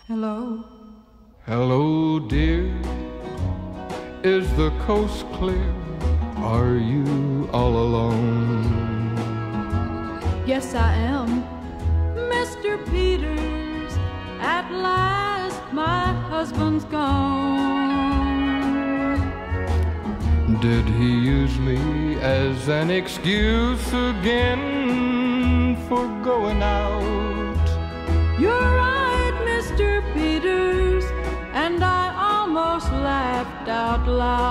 Hello. Hello, dear. Is the coast clear? Are you all alone? Yes, I am. Mr. Peters, at last my husband's gone. Did he use me as an excuse again for going out? You're right, Mr. Peters, and I almost laughed out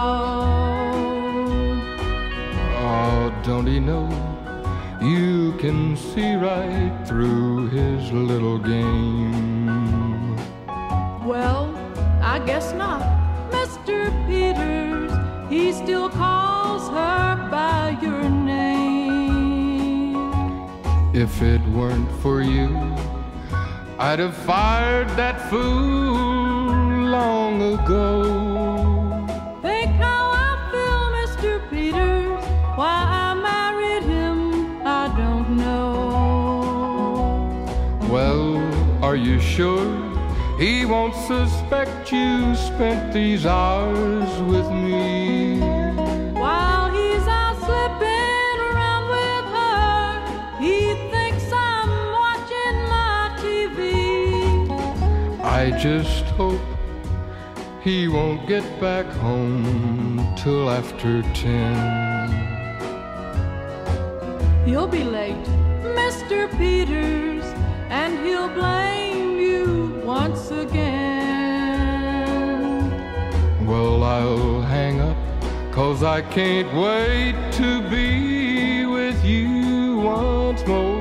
loud. Oh, don't he know you can see right through his little game? Well, I guess not. Mr. Peters, he still calls her by your name. If it weren't for you, I'd have fired that fool long ago. Think how I feel, Mr. Peters. Why I married him, I don't know. Well, are you sure he won't suspect you spent these hours with me? While he's out slipping around with her, he thinks I'm watching my TV. I just hope he won't get back home till after 10. He'll be late, Mr. Peters, and he'll blame you once again. Well, I'll hang up, 'cause I can't wait to be with you once more.